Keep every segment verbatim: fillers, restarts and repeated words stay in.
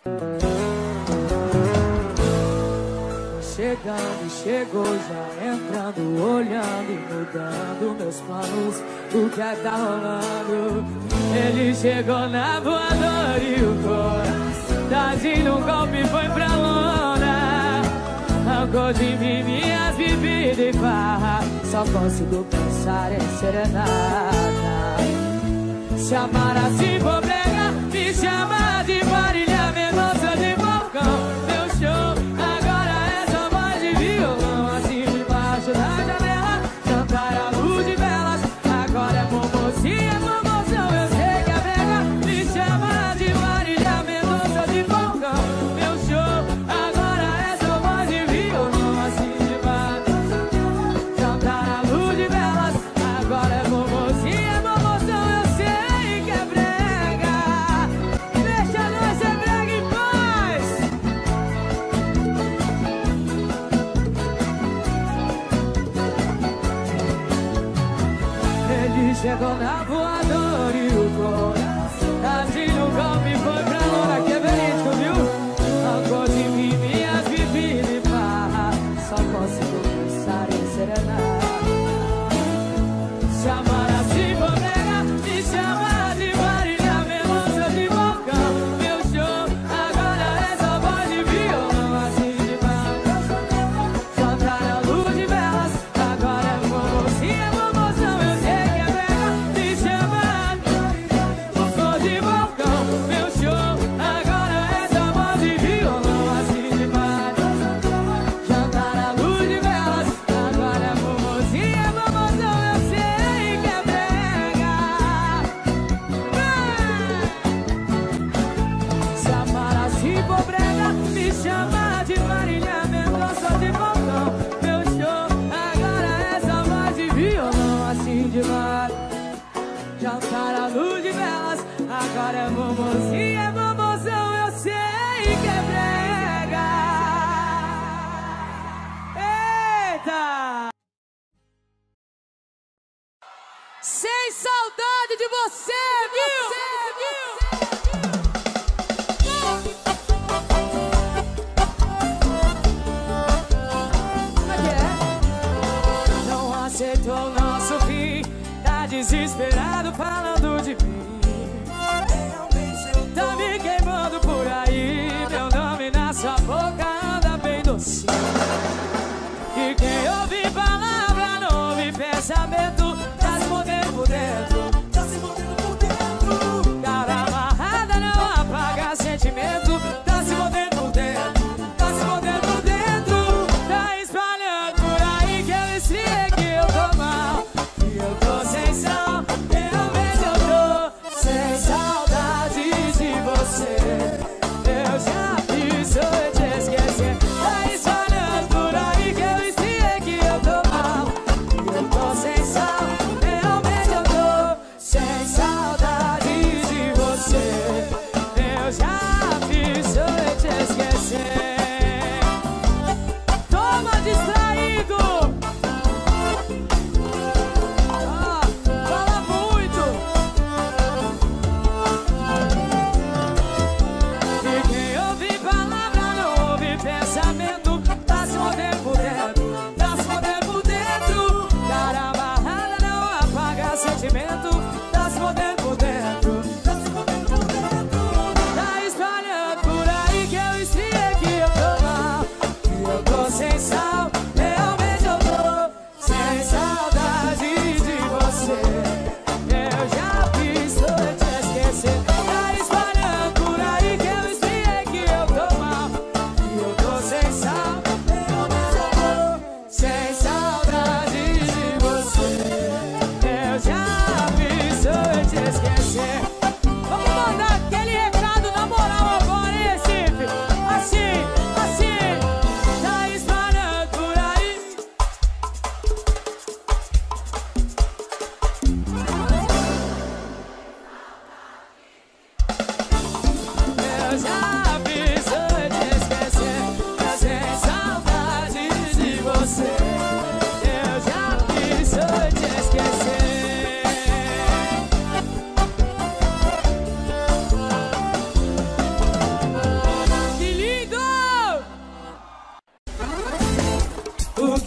Chegando, chegou já entrando, olhando e mudando meus planos. O que é que tá rolando? Ele chegou na voadora e o coração tadinho, um golpe foi pra lona. Arrancou de mim minhas bebidas e farra. Só consigo pensar em serenata. Se amar assim for brega, me chama de Marília Mendonça de balcão. Meu show agora é só voz de violão. Assim debaixo da janela, cantar a luz de velas. Agora é momozinha, momoção, eu sei que é brega. Me chama de Marília Mendonça de balcão. Meu show agora é só voz de violão. Assim debaixo, cantar a luz de velas. Agora é momozinha, momoção, eu sei que é brega. Deixa nós ser brega em paz. Ele chegou na voadora e o coração assim no golpe foi pra lona. Que é verídico, viu? Arrancou de mim minhas bebidas e farra. Só consigo pensar em serenata. Se amar assim for brega, me chama de Marília Mendonça de balcão. Meu show agora é só voz de violão. Assim de balcão, cantar a luz de velas. Agora é momozinha, momoção, eu sei que é brega. Me chama de de balcão. Meu show agora é só voz de violão. Assim de balcão, cantar a luz de velas. Agora é momozinha, momoção, eu sei que é brega. Se amar assim for brega, me chama de Marília Mendonça de balcão. Meu show agora é só voz de violão. Assim de mar, cantar a luz de velas. Agora é momozinha, momoção, eu sei que é brega. Eita! Sem saudade de você, viu? Como é que é? Não aceitou o nosso fim, tá desesperado falando de mim. Tá me queimando por aí, meu nome na sua boca anda bem docinho. E quem ouve palavra não ouve pensamento. Tá se mordendo por dentro, tá se mordendo por dentro. Cara amarrada não apaga sentimento. Tá se mordendo por dentro, tá se mordendo por dentro. Tá espalhando por aí que eu esfriei, que eu tô mal, que eu tô sem sal. Realmente eu tô sem saudade de você. Eu já fiz eu te esquecer. Tá espalhando por aí que eu esfriei, que eu tô mal, que eu tô sem sal. Realmente eu tô sem saudade de você. Eu já fiz eu te esquecer. Toma distraído. Ah, fala muito. E quem ouve palavra não ouve pensamento. Tá se mordendo por dentro, tá se mordendo por dentro. Cara amarrada não apaga sentimento. Tá se mordendo por dentro, tá se mordendo por dentro. Tá espalhando por aí que eu esfriei, que eu tô mal, que eu tô sem sal. Realmente eu tô sem saudade de você. Eu já fiz eu te esquecer. Tá espalhando por aí que eu esfriei, que eu tô mal, que eu tô sem sal. Realmente eu tô sem saudade de você. Eu já fiz eu te esquecer. Vamos mandar aquele recado na moral agora, hein, Recife? Assim, assim. Tá espalhando por aí. Eu já fiz eu te esquecer. Tô sem saudade de você. Eu já fiz eu te esquecer.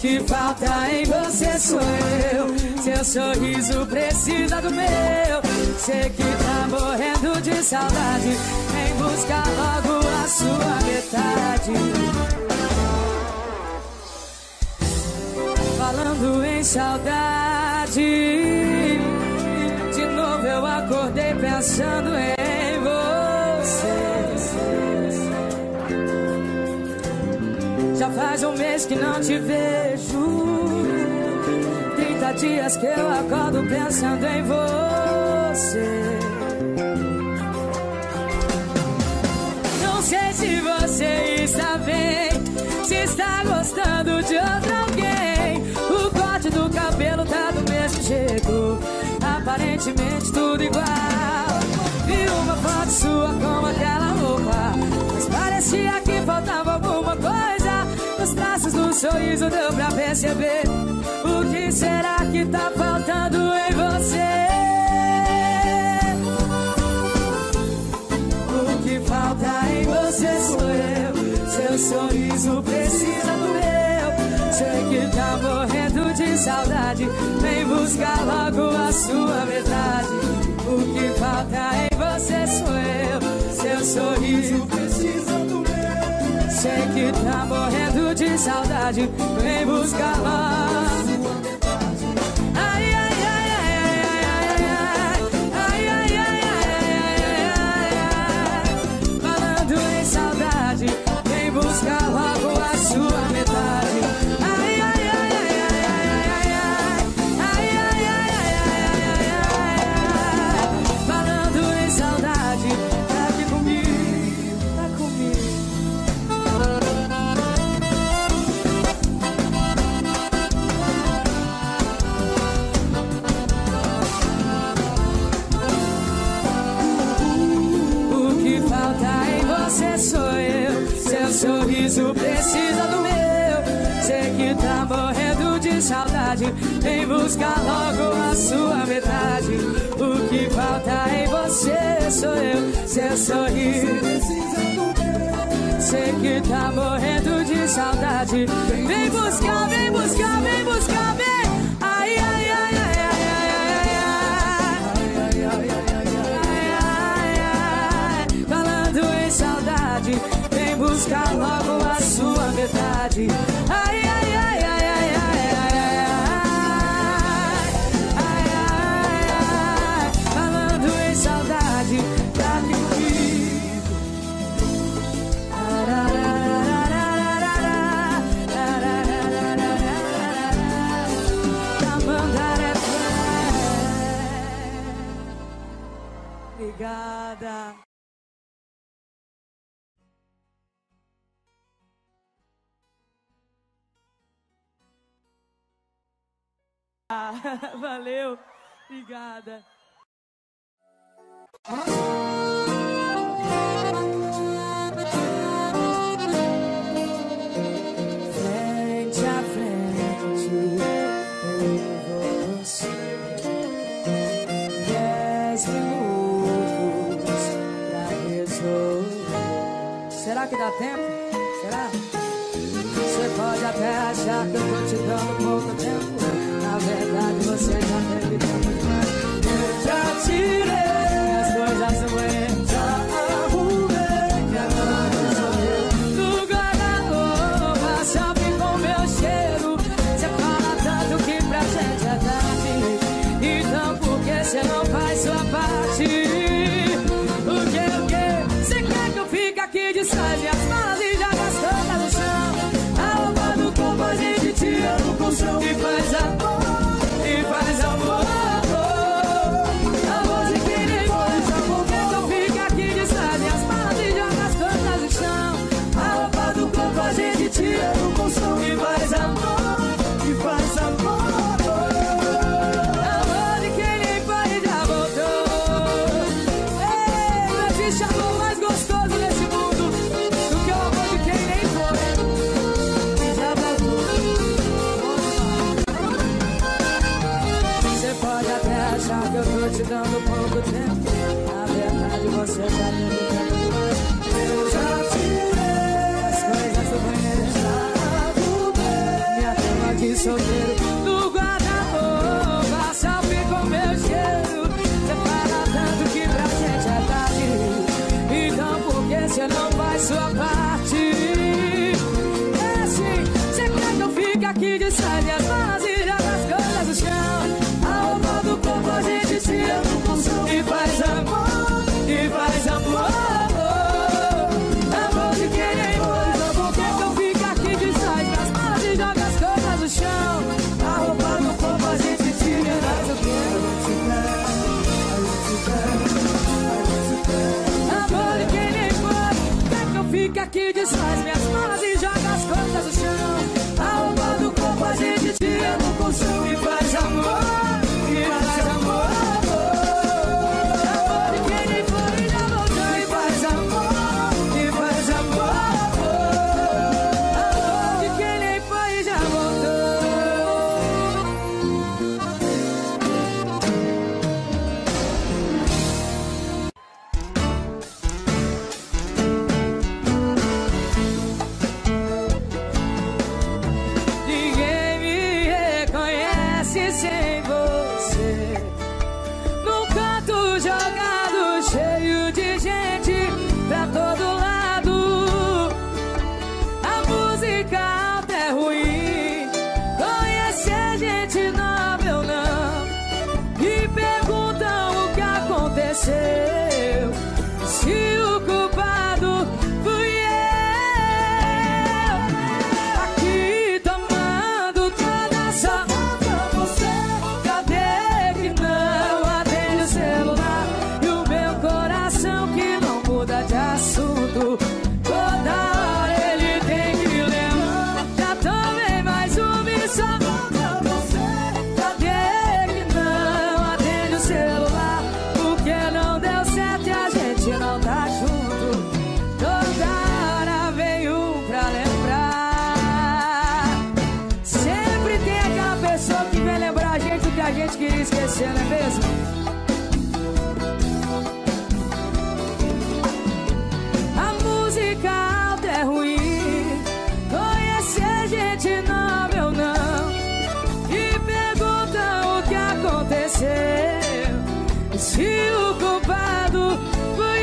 que falta em você sou eu. Seu sorriso precisa do meu. Sei que tá morrendo de saudade. Vem buscar logo a sua metade. Falando em saudade, de novo eu acordei pensando em você. Já faz um mês que não te vejo, trinta dias que eu acordo pensando em você. Não sei se você está bem, se está gostando de outro alguém. O corte do cabelo tá do mesmo jeito, aparentemente tudo igual. Vi uma foto sua com aquela roupa, mas parecia que faltava alguma coisa. Nos traços do sorriso deu pra perceber. O que será que tá faltando em você? O que falta em você sou eu. Seu sorriso precisa do meu. Sei que tá morrendo de saudade. Vem buscar logo a sua metade. O que falta em você sou eu. Seu sorriso precisa do meu. Sei que tá morrendo de saudade. Vem buscar logo. Ai, ai, ai, ai, ai, ai, ai, ai, ai, ai, ai, ai. Falando em saudade, vem buscar logo a sua metade. Ai, ai, ai, ai, ai, ai, ai, ai, ai, ai, ai, ai. Falando em saudade, tá aqui comigo, tá comigo. Sou eu, seu sorriso precisa do meu. Sei que tá morrendo de saudade. Vem buscar logo a sua metade. O que falta em você sou eu, seu sorriso precisa do meu. Sei que tá morrendo de saudade. Vem buscar, vem buscar, vem buscar, vem. Ai, ai, ai, ai, ai, ai, ai, ai, ai, ai, ai. Falando em saudade, vem buscar logo a sua metade. Ai, ai, ai, ai, ai, ai, ai, ai, ai, ai. Falando em saudade, tá aqui comigo. Obrigada. Valeu, obrigada. Frente a frente, eu e você. Dez minutos pra resolver. Será que dá tempo? Será? Você pode até achar que eu tô te dando pouco tempo. Na verdade você já teve tempo demais. Eu já tirei as coisas do banheiro, já arrumei, e agora sou eu. Do guarda-roupa só ficou meu cheiro. Você fala tanto que pra gente é tarde. Então por que você não faz sua parte? O que, o que? Você quer que eu fique aqui distante? As malas e já gastou, tá no chão. A roupa do corpo a gente tira do colchão e faz amor. E faz amor, amor de quem música que desfaz minhas malas e joga as coisas no chão. A roupa do corpo a gente tira no colchão e faz amor, e faz amor. Amor de quem nem foi e já voltou e faz amor, e faz amor. Amor de quem nem foi e já voltou. Sem você, num canto jogado, cheio de gente pra todo lado. A música alta é ruim, conhecer gente nova eu não. E perguntam o que aconteceu, se o culpado fui eu. Aqui tomando toda essa de assunto, toda hora ele tem que lembrar. Já tomei mais uma e só volta você. Cadê que não atende o celular? Porque não deu certo e a gente não tá junto. Toda hora vem um pra lembrar. Sempre tem aquela pessoa que vem lembrar a gente do que a gente queria esquecer, não é mesmo? Alta é ruim, conhecer gente nova eu não. E perguntam o que aconteceu, se o culpado fui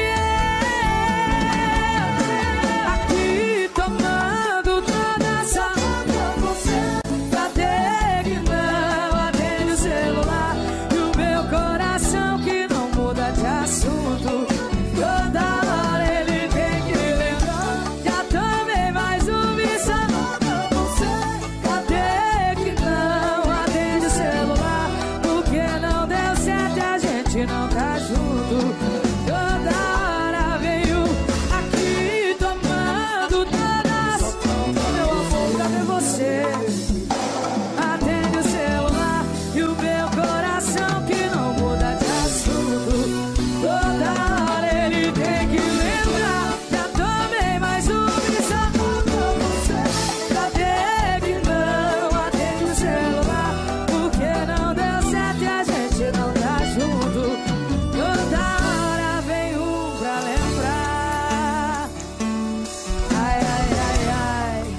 eu. Aqui tomando toda essa onda, você cadê que não atende o celular? E o meu coração que não muda de assunto. Toda hora ele tem que lembrar. Já tomei mais um e só volta você. Cadê que não atende o celular? Porque não deu certo e a gente não tá junto. Toda hora veio aqui tomando todas. Meu amor, cadê você? Atende o celular e o meu coração que não muda de assunto. Toda hora ele tem que lembrar. Já tomei mais um e só volta você. Cadê que não atende o celular? Porque não deu certo e a gente não tá junto. Toda hora vem um pra lembrar. Ai, ai, ai, ai.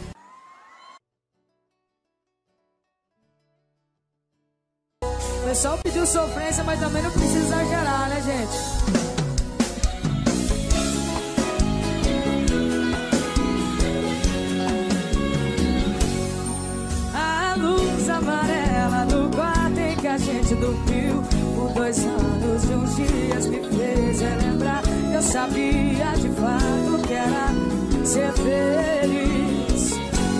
O pessoal pediu sofrência, mas também não precisa exagerar, né, gente? A luz amarela do quarto em que a gente dormiu por dois anos e uns dias me fez relembrar. Eu sabia de fato que era ser feliz.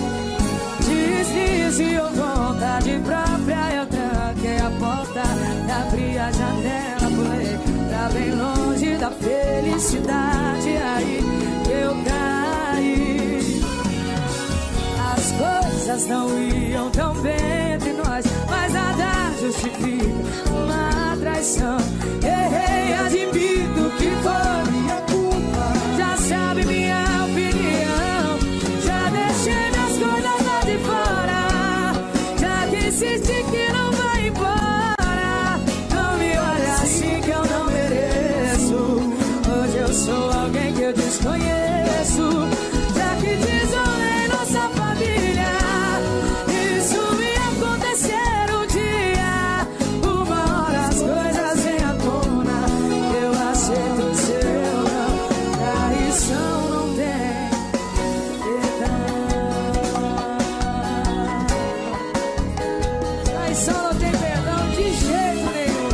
Deslize ou vontade própria, eu tranquei a porta, abri a janela, pulei pra bem longe da felicidade. Aí eu caí. As coisas não iam tão bem entre nós, mas nada justifica uma traição. Errei, admito que foi minha culpa. Já sabe minha opinião, já deixei minhas coisas lá de fora. Já que insiste que não vai embora, não me olha assim que eu não mereço. Hoje eu sou alguém que eu desconheço. Já que desolei nossa família, isso ia acontecer um dia. Uma hora as coisas vêm à tona, eu aceito o seu não. Traição não tem perdão. Traição não tem perdão de jeito nenhum.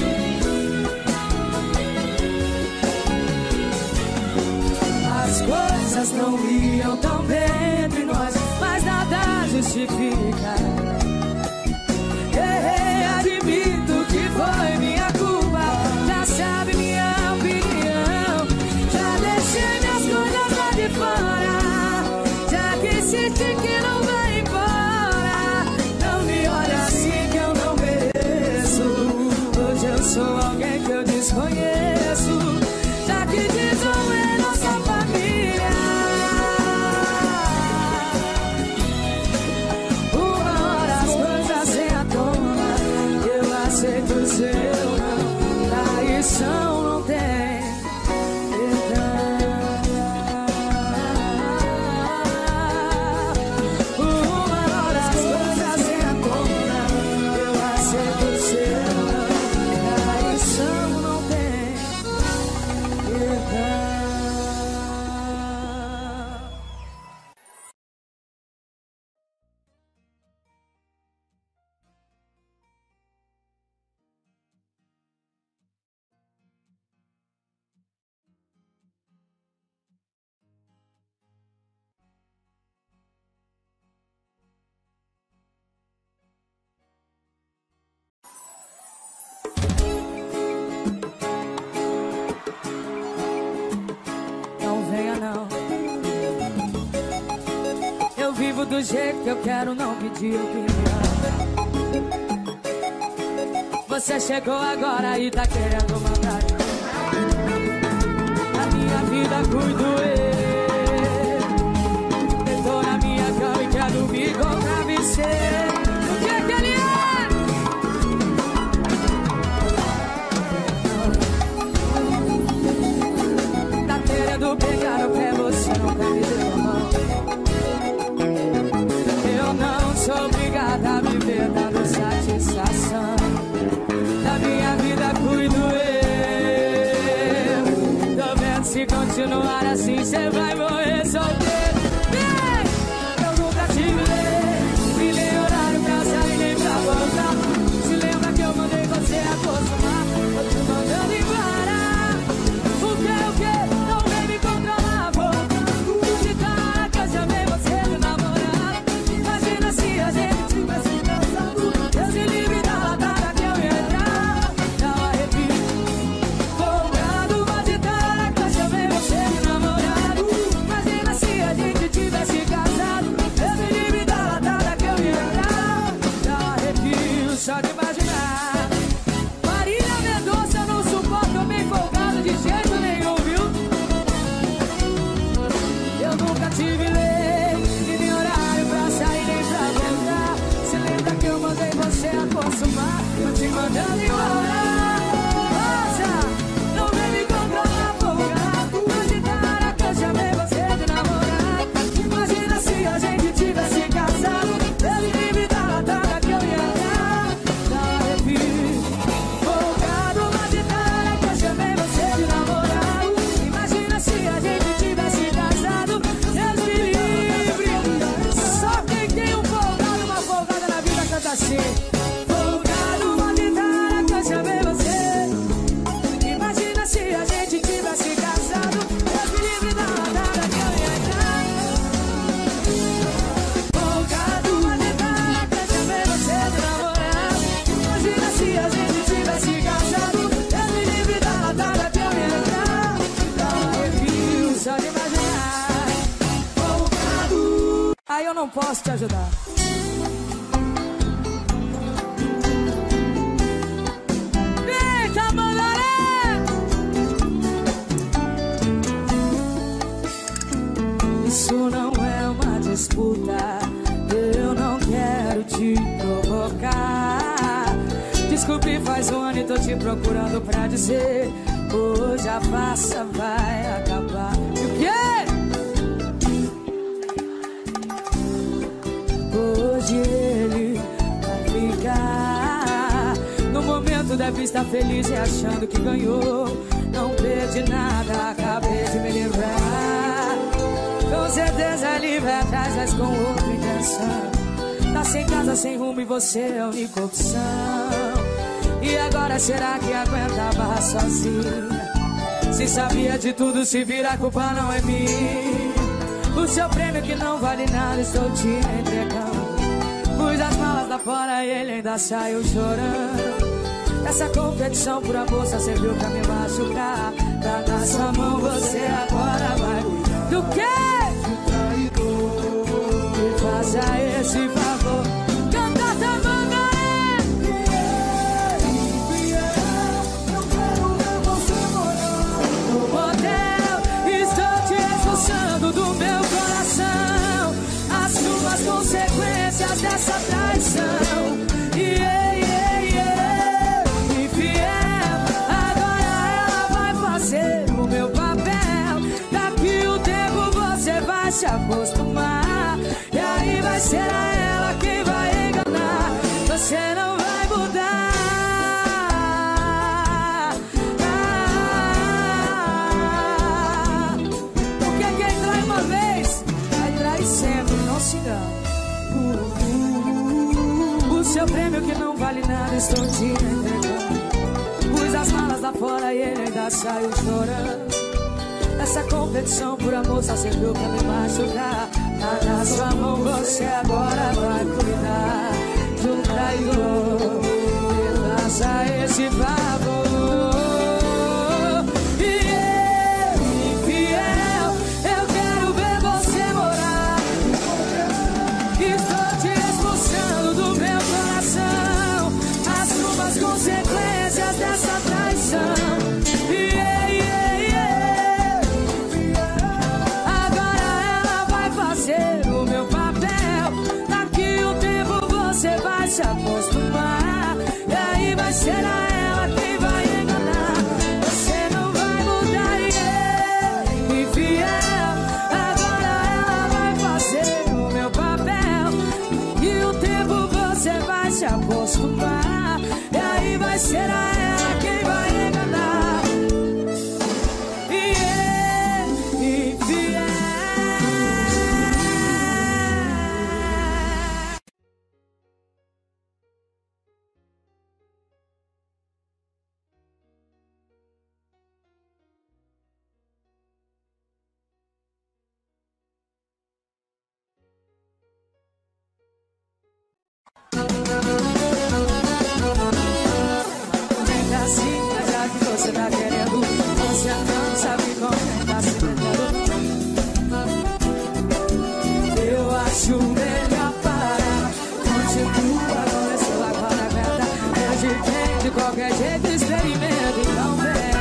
As coisas não iam tão bem entre nós, mas nada justifica. Errei, admito que foi minha culpa. Já sabe minha opinião, já deixei minhas coisas lá de do jeito que eu quero, não pedir opinião. Você chegou agora e tá querendo mandar. Na minha vida cuido eu. Deitou na minha cama e quer dormir com travesseiro. O que é que ele é? Tá querendo pegar o pé, você não quer me deu a mão. Eu não sou obrigada a viver dando satisfação. Da minha vida cuido eu. Tô vendo se continuar assim cê vai morrer solteiro. Vem! Eu nunca te vi, e nem horário pra sair nem pra voltar. Se lembra que eu mandei você acostumar? Tô te mandando embora. O que, o que? Não vem me controlar, vou. Onde tá que eu chamei você de namorado? Imagina se a gente tivesse dançado. Eu se livre da latada que eu ia entrar. Dá um arrepio. Folgado, onde tá que eu chamei você de namorado? Imagina se a gente tivesse casado. Eu se livre da latada que eu ia entrar. Dá um arrepio só de imaginar. Marília Mendonça, eu não suporto homem folgado de jeito nenhum, viu? Eu nunca tive lei, e nem horário pra sair nem pra voltar. Se lembra que eu mandei você a consumar? Tô te mandando embora. Nossa, não vem me controlar, folgado. Onde tá que eu chamei você de namorado? Imagina se a gente tivesse casado. Eu me livre da latada que eu ia dar. Dá um arrepio. Folgado, onde tá que eu chamei você de namorado? Imagina se a gente tivesse casado. Deus me livre. Só quem tem um folgado, uma folgada na vida canta assim. Folgado, onde tá que eu chamei você? Imagina se a gente tivesse casado. Deus me livre da latada que eu ia dar. Folgado, onde tá que eu chamei você de namorado? Imagina se a gente tivesse casado. Deus me livre da latada que eu ia dar. Dá um arrepio só de imaginar. Folgado. Aí eu não posso te ajudar. Eita, Mandaré! Isso não é uma disputa. Eu não quero te provocar. Descobri faz um ano e tô te procurando pra dizer: hoje a farsa vai acabar. E o quê? Hoje ele vai ficar. No momento deve estar feliz e achando que ganhou. Não perdi nada, acabei de me livrar. Com certeza ele vai atrás, mas com outra intenção. Tá sem casa, sem rumo e você é a única opção. E agora será que aguenta a barra sozinha? Se sabia de tudo, se vira, a culpa não é minha. O seu prêmio que não vale nada, estou te entregando. Pus as malas lá fora e ele ainda saiu chorando. Essa competição por amor só serviu pra me machucar. Tá na sua mão, você agora vai cuidar. Do quê? Me faça esse favor. Canta essa Mandaré. Eu quero ver você morar no motel. Estou te expulsando do meu coração. Assuma as consequências dessa traição. Yeah, yeah, yeah. Infiel, agora ela vai fazer o meu papel. Daqui o tempo você vai se acostumar. E aí vai ser a ela quem vai enganar. Você não vai mudar. Ah, porque quem trai uma vez vai trair sempre, não se engane. O seu prêmio que não vale nada, estou te entregando. Pus as malas lá fora e ele ainda saiu chorando. Essa competição por amor só serviu pra me machucar. Tá na sua mão, você agora vai cuidar de um traidor. Me faça esse favor. E eu, infiel, eu quero ver você morar. acostumar. E aí vai ser a ela quem vai enganar. E ele infiel. Você tá querendo, você não sabe como é que tá se metendo. Eu acho melhor parar. Continua, começou agora a merda. A gente tem de qualquer jeito, experimenta, então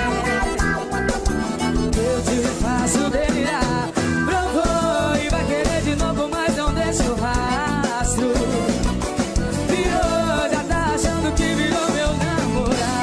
vem. Eu te faço delirar. Provou e vai querer de novo, mas não deixa o rastro. Virou, já tá achando que virou meu namorado.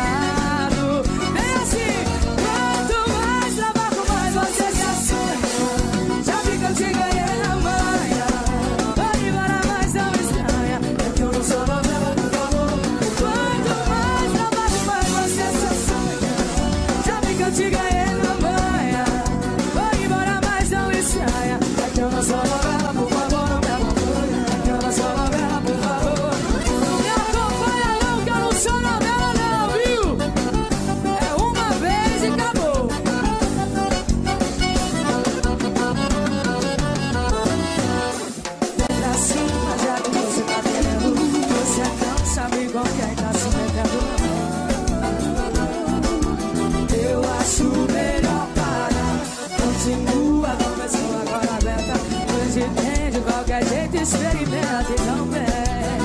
Experimenta e não vem.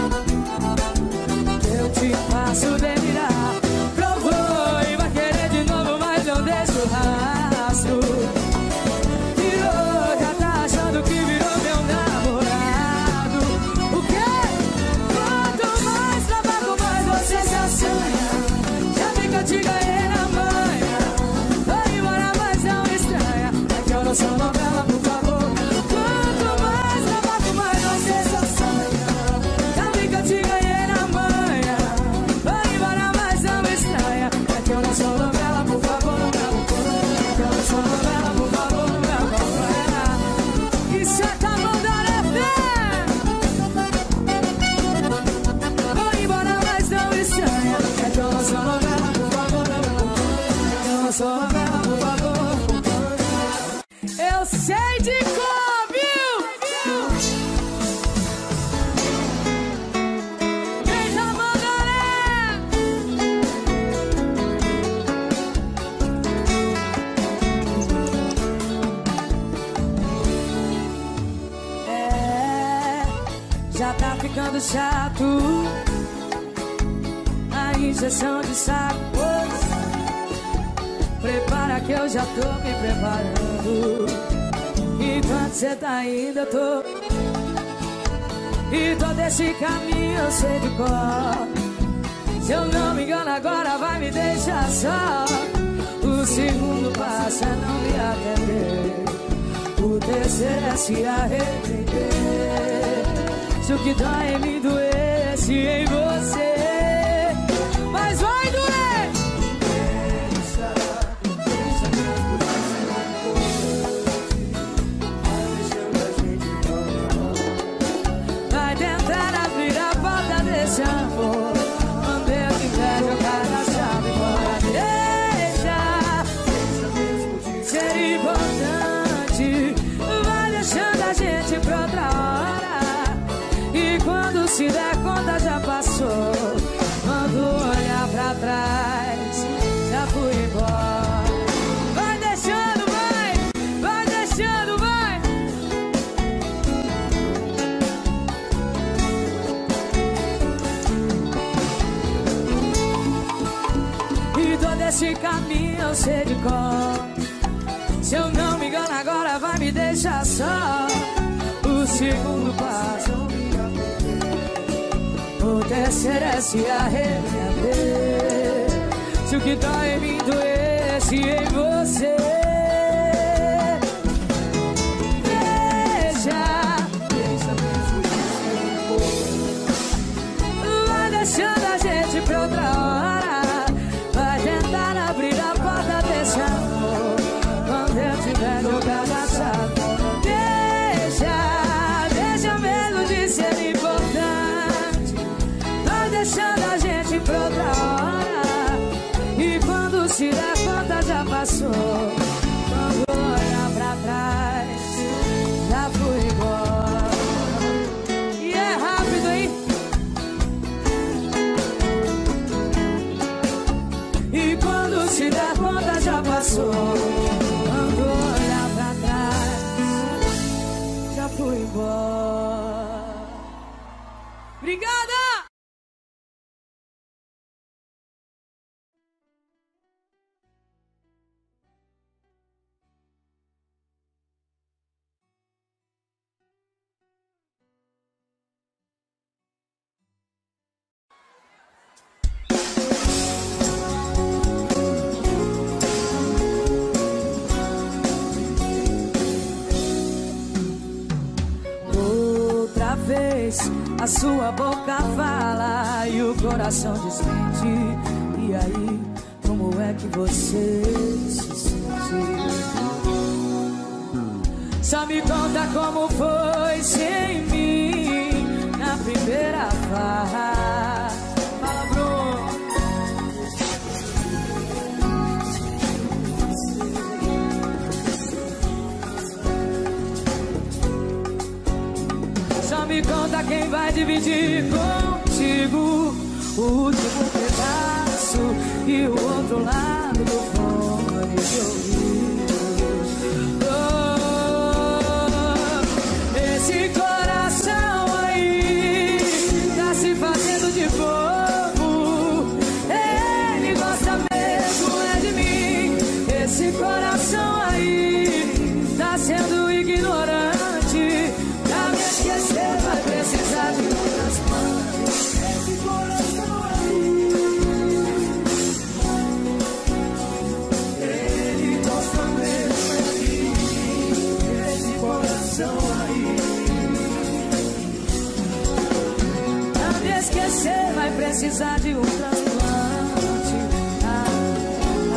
Eu te faço delirar. Provou e vai querer de novo, mas não deixa o rastro. Virou, já tá achando que virou meu namorado. O quê? Quanto mais trabalho, mais você se assanha. Já vi que eu te ganhei na manha. Vai embora, mas não estranha. É que eu não sou novela, por favor. Eu sei de cor, viu? Quem tá mandando é, já tá ficando chato a injeção de saco. Prepara que eu já tô me preparando. Enquanto cê tá indo eu tô. E todo esse caminho eu sei de cor. Se eu não me engano agora vai me deixar só. O segundo passo é não me atender. O terceiro é se arrepender. Se o que dói em mim doesse em você, mas vai doer. Esse amor, mandei que quer jogar na chave fora. Deixa ser importante, vai deixando a gente pra outra hora. E quando se der conta já passou. Quando olhar pra trás, já fui embora. Vai deixando, vai, vai deixando, vai. Esse caminho eu sei de cor. Se eu não me engano agora vai me deixar só. O segundo passo o terceiro é se arrepender. Se o que dói em mim doesse em você, deixa, deixa, vai deixando. vai trocar da chave. Deixa, deixa mesmo de ser importante. Vai deixando a gente pra outra hora. E quando se der conta já passou. Quando olhar pra trás, já fui embora. E é rápido, hein? E quando se der conta já passou. Quando olhar pra trás, já fui embora. Obrigada! A sua boca fala e o coração desmente. E aí, como é que você se sente? Só me conta como foi sem mim na primeira farra. Fala, Bruno. Só me conta quem vai dividir contigo o último pedaço e o outro lado do fone de ouvido. Oh, esse coração aí tá se fazendo de bobo. Ele gosta mesmo é de mim. Esse coração aí tá sendo ignorante. Pra me esquecer vai precisar de outras mãos. Esse coração aí, ele gosta mesmo é de mim. Esse coração aí, pra me esquecer vai precisar de um transplante. Ah, ah,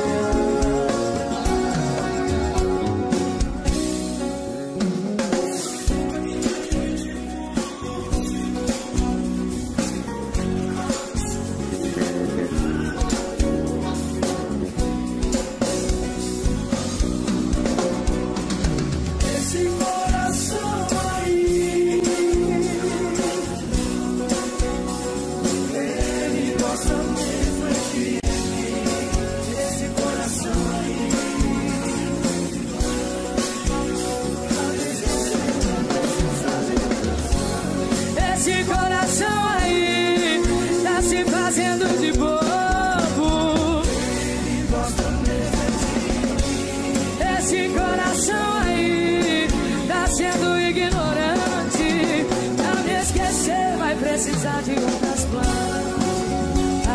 precisar de um transplante. Ah,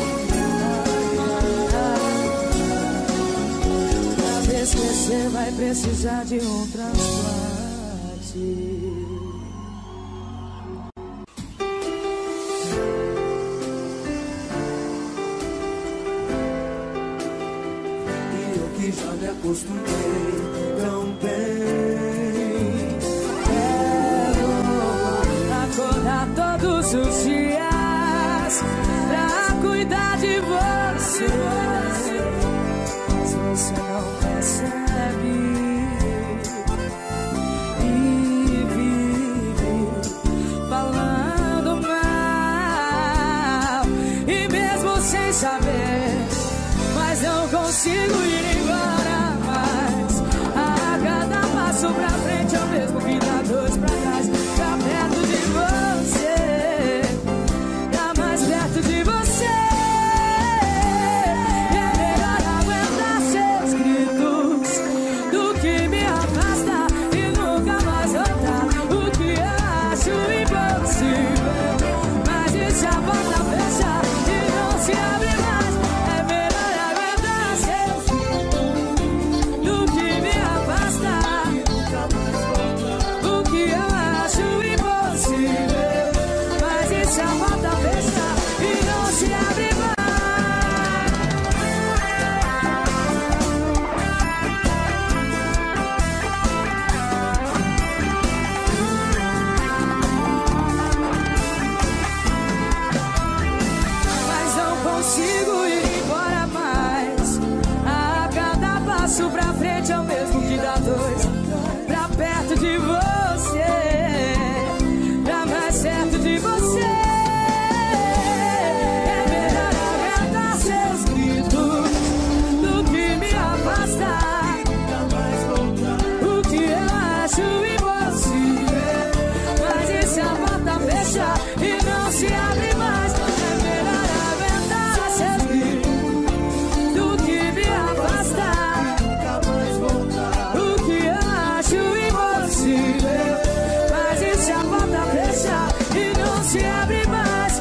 ah, ah. Pra me esquecer vai precisar de um transplante. E eu que já me acostumei tão bem. Acordar todos os dias pra cuidar de você. Mas você não percebe e vive falando mal. E mesmo sem saber, mas não consigo ir embora mais. dois. Pra perto de você, pra mais certo de você. É melhor aguentar seus gritos do que me afastar. O que eu acho impossível, mas e se a porta fechar e não se abre mais? É melhor aguentar seus gritos do que me afastar. O que eu acho impossível, mas e se a porta fechar e não se abre mais?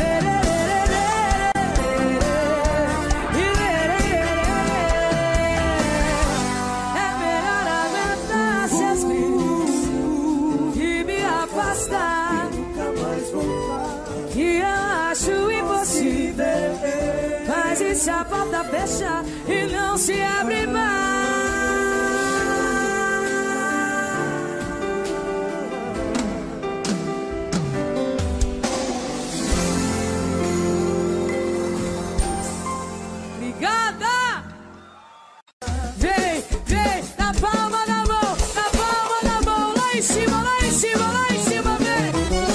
É melhor aguentar seus gritos que me afastar. Que eu acho impossível, mas e se a porta fechar e não se abre mais? Obrigada! Vem, vem, na palma da mão, na palma da mão, lá em cima, lá em cima, lá em cima, vem!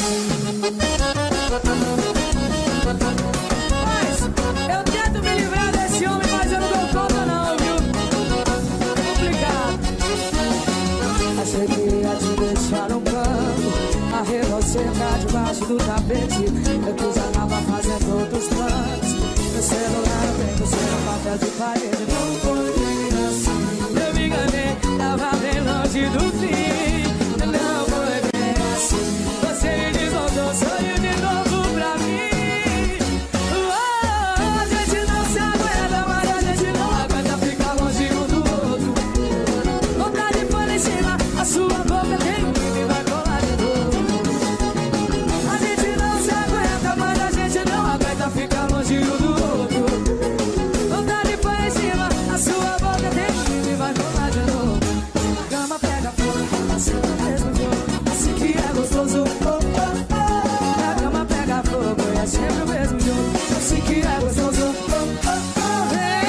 Mas eu tento me livrar desse homem, mas eu não dou conta não, viu? É complicado. Achei que ia te deixar no canto, arrei você cá debaixo do tapete. Eu que já tava fazendo outros planos. No celular tem você no papel de parede. Não foi bem assim, eu me enganei, tava bem longe do fim. Não foi bem assim, você me desmontou, sonho de novo pra mim. Oh, a gente não se aguenta, mas a gente não aguenta ficar longe um do outro. Vontade foi lá em cima, a sua boca tem um e vai colar de novo. A gente não se aguenta, mas a gente não aguenta ficar longe um do outro. Vontade foi lá em cima, a sua boca tem um e vai colar de novo. A cama pega fogo, assim no mesmo jogo, assim que é gostoso. Oh, oh, oh. A cama pega fogo, é sempre o mesmo jogo, assim que é gostoso. Oh, oh, oh. Vem.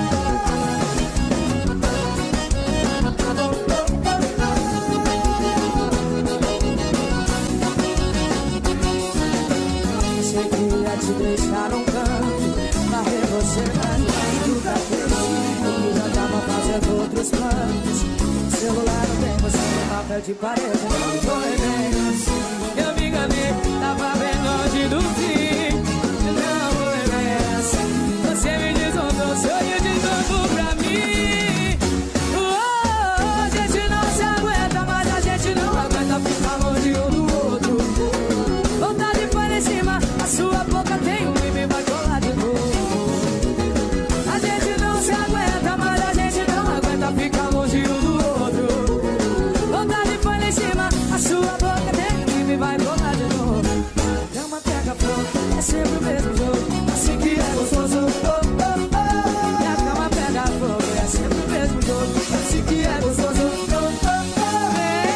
Achei que ia te deixar num canto, varrer você na linha do tapete. Eu que já tava fazendo outros planos. Celular não tem você no papel de parede. Não foi bem assim, eu me enganei, tava bem longe do fim. Não foi bem assim, você me desonrou, sonho de novo pra mim. Oh, a gente não se aguenta, mas a gente não aguenta ficar longe um do outro. Vontade foi lá em cima, a sua boca tem um e me vai colar de novo. A gente não se aguenta, mas a gente não aguenta ficar longe um do outro. Vontade foi lá em cima, a sua boca tem um e me vai colar de novo. A cama pega fogo, é sempre o mesmo jogo, assim que é gostoso. Oh, oh, oh. E a cama pega fogo, é sempre o mesmo jogo, assim que é gostoso. Oh, oh, oh. Vem.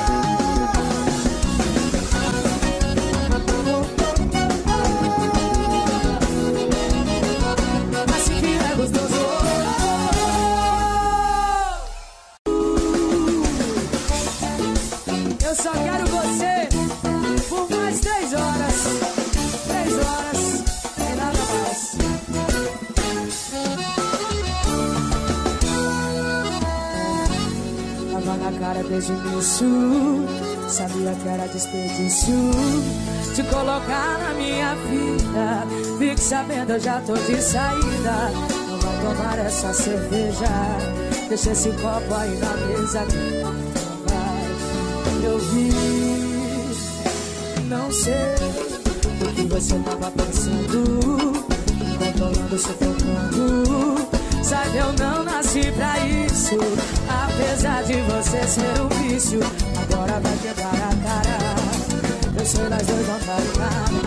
Assim que é gostoso. Eu só quero você por mais três horas. Três horas e nada mais. Tava na cara desde o início, sabia que era desperdício te colocar na minha vida. Fique sabendo, eu já tô de saída. Não vai tomar essa cerveja, deixa esse copo aí na mesa. Eu vi, não sei o que você tava pensando, controlando, sufocando. Sabe, eu não nasci pra isso, apesar de você ser um vício. Agora vai quebrar a cara, eu sei, nós dois não tá ligado.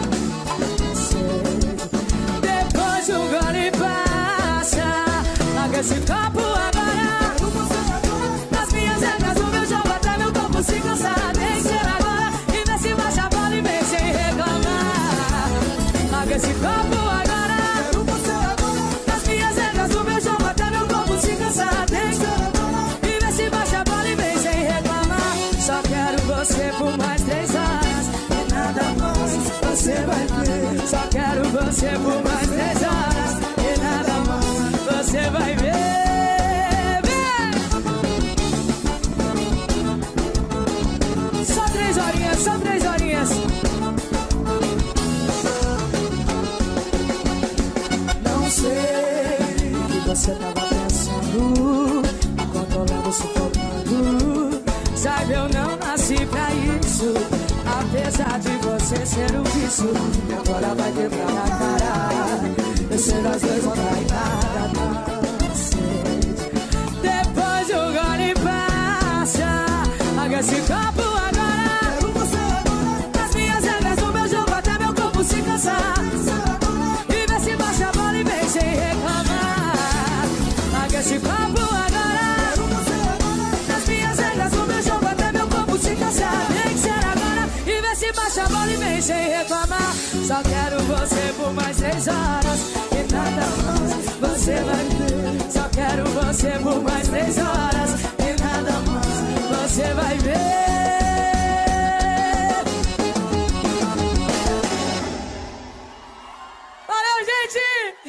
Depois de um gole passa, larga esse copo agora. Nas minhas regras, o meu jogo até meu corpo se cansar. Tem que ser agora, e vê se baixa a bola e vem sem reclamar. Larga esse copo agora. Nas minhas regras, o meu jogo até meu corpo se cansar. Tem que ser agora, e vê se baixa a bola e vem você por mais três horas e nada mais. Você vai ver. Só três horinhas, só três horinhas. Não sei o que você tava pensando enquanto eu lembro sufocando. Sabe, eu não nasci pra isso. Apesar de você ser um vício, e agora vai quebrar na cara. Eu sei nós dois vão dar em nada. Depois o gole passa. Paga esse copo agora. Quero você agora. Nas minhas regras do meu jogo até meu corpo se cansar. E vê se baixa a bola e vem sem reclamar. Paga esse copo agora. Quero você agora. Nas minhas regras do meu jogo até meu corpo se cansar. Tem que ser agora. E vê se baixa a bola e vem sem reclamar. Só quero você por mais três horas e nada mais. Você vai ver. Só quero você por mais três horas e nada mais. Você vai ver. Valeu, gente!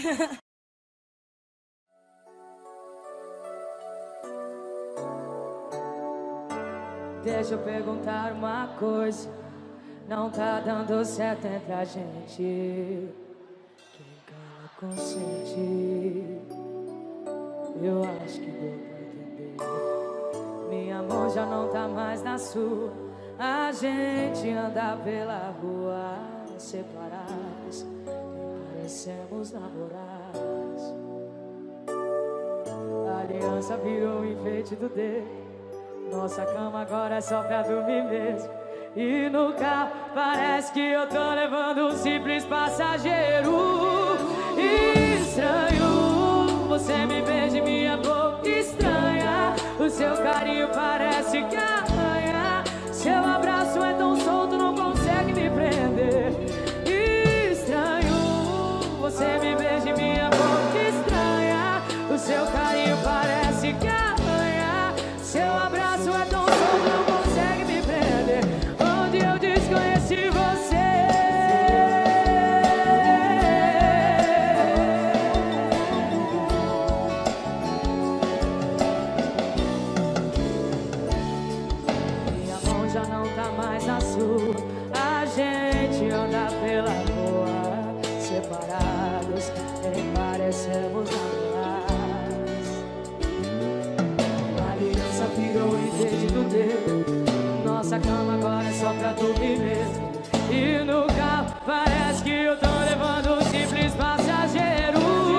Deixa eu perguntar uma coisa. Não tá dando certo entre a gente. Quem cala consente. Eu acho que deu pra entender. Minha mão já não tá mais na sua. A gente anda pela rua separados, parecemos namorados. A aliança virou um enfeite do dedo. Nossa cama agora é só pra dormir mesmo. E no carro parece que eu tô levando um simples passageiro. Estranho, você me beija e minha boca estranha. O seu carinho parece que arranha. Seu abraço é tão solto, não consegue me prender. Estranho, você me beija e minha boca estranha. O seu carinho parece que arranha. Seu abraço é tão solto, não consegue me prender. Onde eu desconheci você. Minha mão já não tá mais na sua. A gente anda pela rua separados, nem parecemos namorados. A aliança virou enfeite do dedo. Nossa cama agora é só pra dormir mesmo. E no carro parece que eu tô levando um simples passageiro.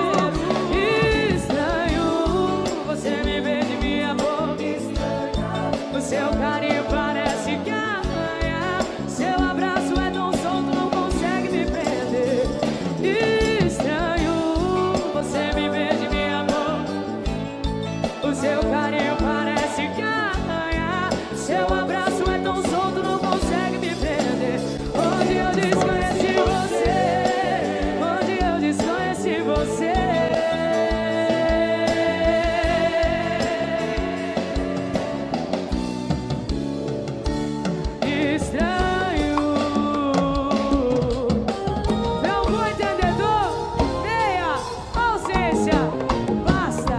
Estranho, você me beija e minha boca estranha. O seu carinho parece que arranha. Seu abraço é tão solto, não consegue me prender. Estranho, você me beija e minha boca. O seu carinho parece que arranha. Seu abraço é tão solto, não consegue me prender. Onde eu desconheci você. Onde eu desconheci você. Estranho. Meu bom entendedor, meia ausência, basta.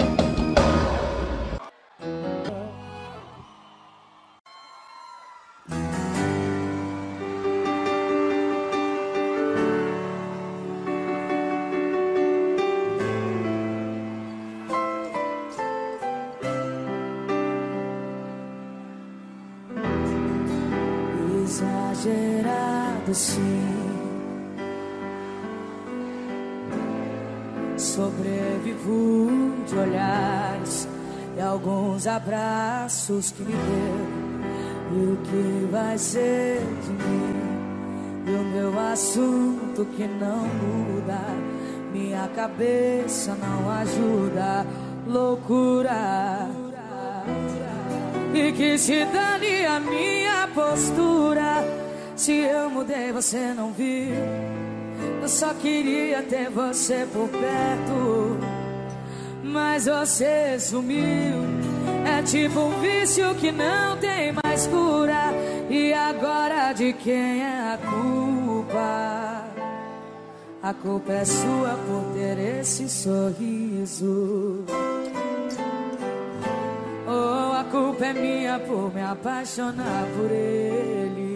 Exagerado sim. Sobrevivo de olhares e alguns abraços que me deu. E o que vai ser de mim? E o meu assunto que não muda. Minha cabeça não ajuda. Loucura. E que se dane a minha postura. Se eu mudei, você não viu. Eu só queria ter você por perto, mas você sumiu. É tipo um vício que não tem mais cura. E agora de quem é a culpa? A culpa é sua por ter esse sorriso. Oh, a culpa é minha por me apaixonar por ele.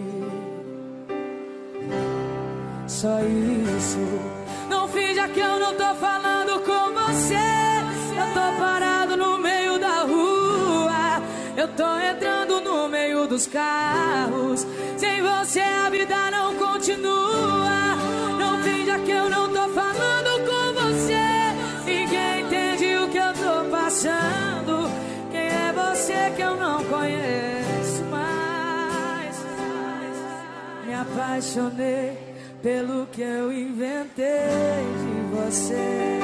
Só isso. Não finja que eu não tô falando com você. Eu tô parado no meio da rua. Eu tô entrando no meio dos carros. Sem você a vida não continua. Não finja que eu não tô falando com você. Ninguém entende o que eu tô passando. Quem é você que eu não conheço mais? Me apaixonei pelo que eu inventei de você.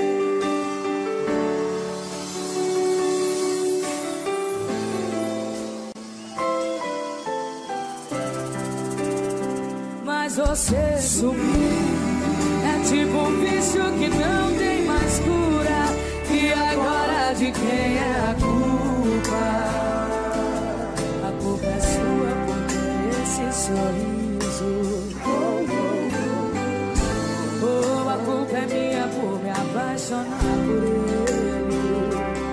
Mas você sumiu. É tipo um vício que não tem mais cura. E agora de quem é a culpa? A culpa é sua por ter esse sorriso. Oh, a culpa é minha por me apaixonar por ele.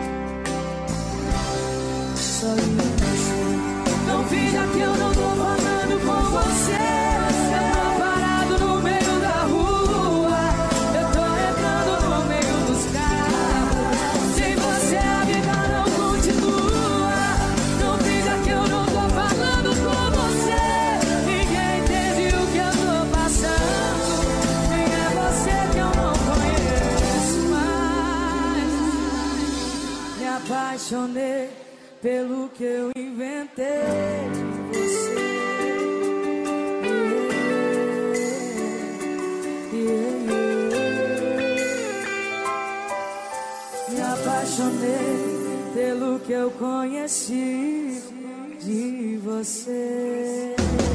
Só isso. Não finja que eu não tô falando com você. Eu tô parado no meio da rua. Eu tô entrando no meio dos carros. Sem você a vida não continua. Não finja que eu não tô falando com você. Ninguém entende o que eu tô passando. Quem é você que eu não conheço mais? Me apaixonei pelo que eu inventei de você. Yeah, yeah, yeah. Me apaixonei pelo que eu conheci de você.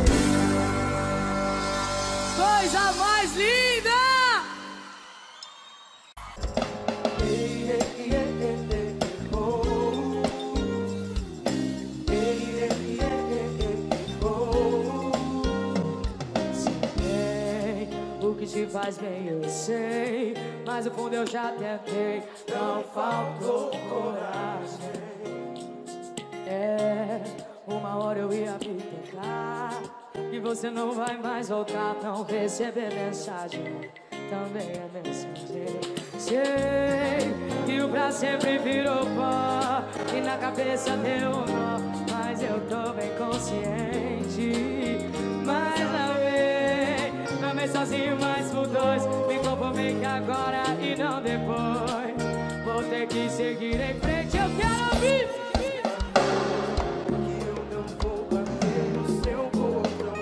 Coisa mais linda! Que te faz bem, eu sei, mas no fundo eu já tentei. Não faltou coragem. É, uma hora eu ia me tocar e você não vai mais voltar. Não receber mensagem também é mensagem. Sei que o pra sempre virou pó e na cabeça deu um nó, mas eu tô bem consciente. Mas não vem, não amei sozinho, mas por dois. Me conformei que agora e não depois. Vou ter que seguir em frente, eu quero ouvir. Que eu não vou bater no seu botão.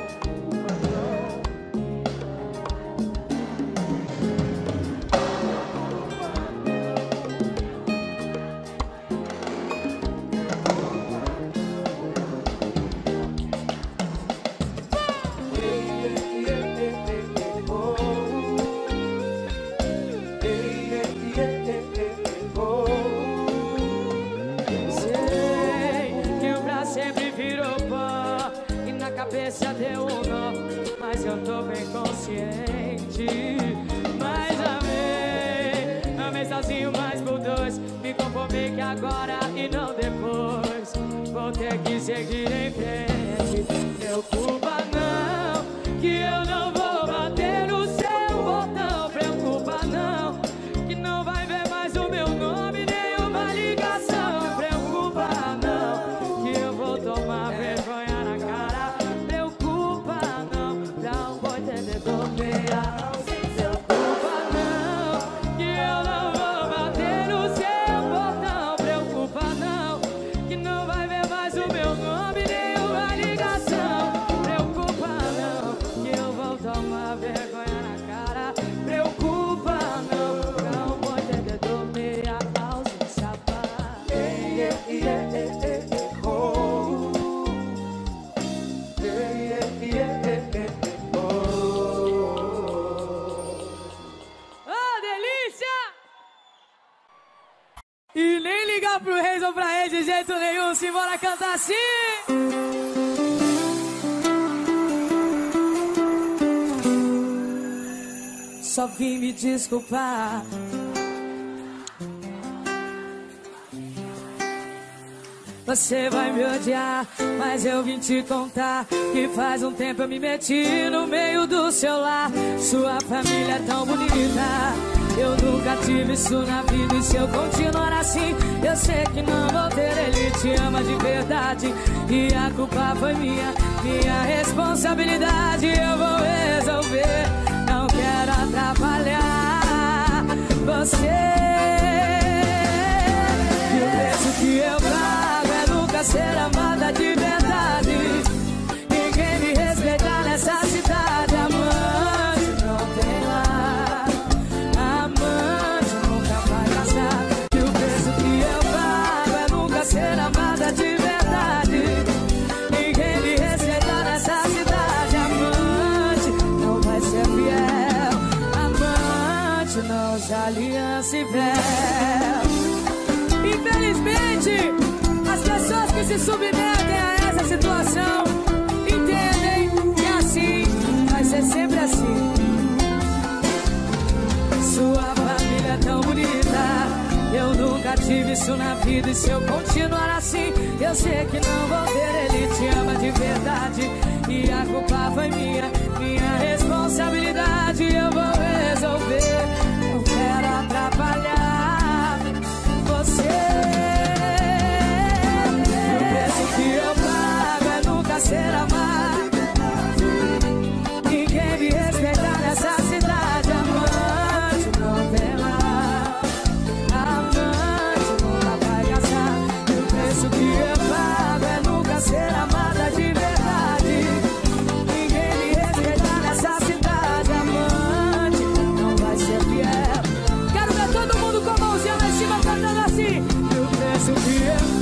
Cabeça deu um nó, mas eu tô bem consciente. Mas amei, amei sozinho, mas por dois. Me conformei que agora e não depois. Vou ter que seguir em frente. Preocupa não, que eu não vou bater no seu botão. Preocupa não, que não vai ver mais o meu nome, nenhuma ligação. Preocupa não, que eu vou tomar vergonha. E nem ligar pro Reis ou pra ele de jeito nenhum. Simbora cantar assim. só vim me desculpar. Você vai me odiar, mas eu vim te contar que faz um tempo eu me meti no meio do seu lar. Sua família é tão bonita, eu nunca tive isso na vida. E se eu continuar assim, eu sei que não vou ter. Ele te ama de verdade e a culpa foi minha, minha responsabilidade. Eu vou resolver, não quero atrapalhar você. E o preço que eu pago é nunca ser amada de verdade. Ninguém me respeita nessa cidade. Amante não tem lar, amante nunca vai casar. E o preço que eu pago é nunca ser amada de verdade. Ninguém me respeita nessa cidade. Amante não vai ser fiel, amante não usa aliança e véu. Infelizmente, as pessoas que se submetem a essa situação entendem que é assim, vai ser sempre assim. Sua família é tão bonita, eu nunca tive isso na vida. E se eu continuar assim, eu sei que não vou ter. Ele te ama de verdade e a culpa foi minha, minha responsabilidade. Eu vou resolver, não quero atrapalhar você. Que eu pago é nunca ser amado. Ninguém me respeita nessa cidade. Amante não tem lá, amante nunca vai gastar. E o preço que eu pago é nunca ser amada de verdade. Ninguém me respeita nessa cidade. Amante não vai ser fiel. Quero ver todo mundo com a mãozinha lá em cima cantando assim. E o preço que eu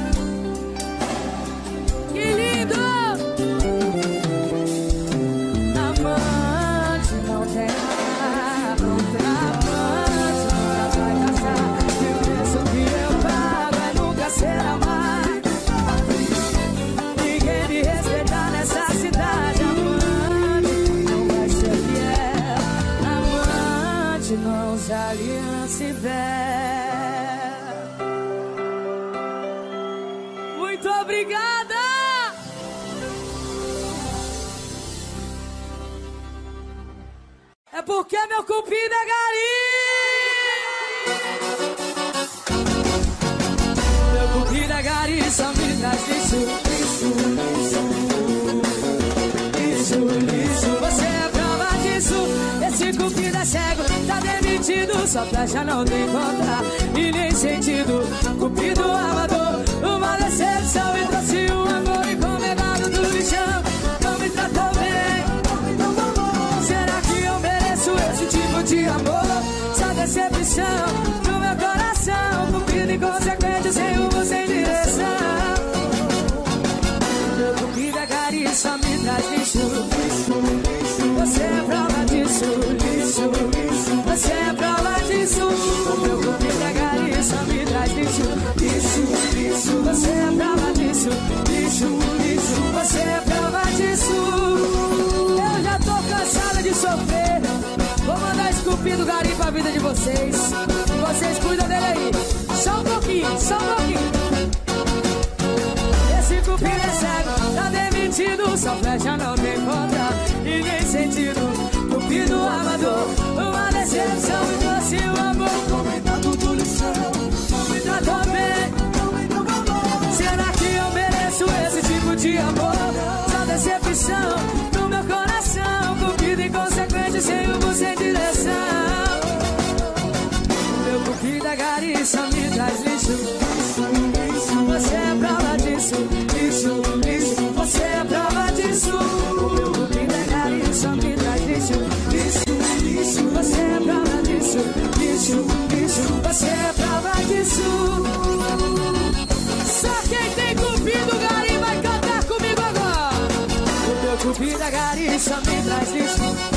aliança e véu. Muito obrigada! É porque meu cupido é gari. Meu cupido é gari, só me traz isso, isso, isso, isso, isso. Você é prova disso. Esse cupido é cego, tá demitido. Só flecha não tem conta e nem sentido. Cupido amador, uma decepção. Me trouxe um amor encomendado do lixão. Não me tratou bem. Será que eu mereço esse tipo de amor? Só decepção no meu coração. Cupido inconsequente, sem rumo, sem direção. Meu cupido é gari, só me traz lixo. Você é prova disso, lixo. Você é prova disso. O meu cupido é gari, só me traz lixo. Lixo, lixo. Você é prova disso, lixo, lixo. Você é prova disso. Eu já tô cansada de sofrer. Vou mandar esse cupido gari pra vida de vocês. Vocês cuidam dele aí. Só um pouquinho, só um pouquinho. Esse cupido é cego, tá demitido. Só flecha não tem conta e nem sentido. Cupido amador, uma decepção. Me trouxe o amor comentado do lixão. Não me tratou bem. Será que eu mereço esse tipo de amor? Só decepção no meu coração. Cupido inconsequente, sem rumo, sem direção. Meu cupido é gari, só me traz lixo. Você é prova disso, lixo, lixo. Você é prova disso. O meu cupido é gari, só me traz lixo, lixo, lixo. Você é prova disso, lixo, lixo. Você é prova disso. Só quem tem cupido gari vai cantar comigo agora. O meu cupido é gari, só me traz lixo.